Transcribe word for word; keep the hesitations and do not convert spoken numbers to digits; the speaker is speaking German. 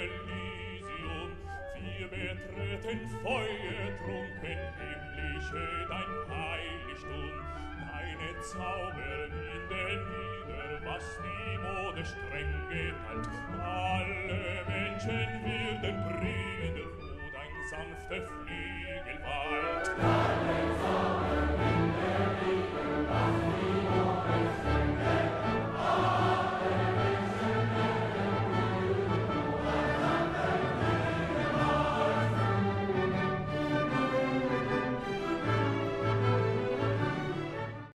Elysium. Wir betreten feuertrunken himmlische dein Heiligtum. Deine Zauber winden wieder, was die Mode streng geteilt. Alle Menschen werden bringen, wo dein sanfter Flügel weilt.